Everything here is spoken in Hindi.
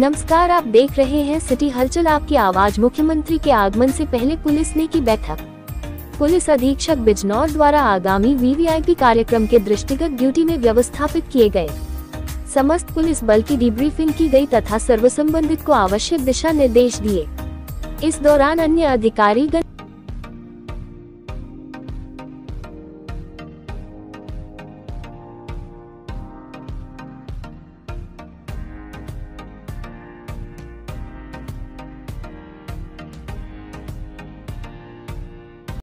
नमस्कार, आप देख रहे हैं सिटी हलचल आपकी आवाज। मुख्यमंत्री के आगमन से पहले पुलिस ने की बैठक। पुलिस अधीक्षक बिजनौर द्वारा आगामी वीवीआईपी कार्यक्रम के दृष्टिगत ड्यूटी में व्यवस्थापित किए गए समस्त पुलिस बल की डिब्रीफिंग की गई तथा सर्व संबंधित को आवश्यक दिशा निर्देश दिए। इस दौरान अन्य अधिकारीगण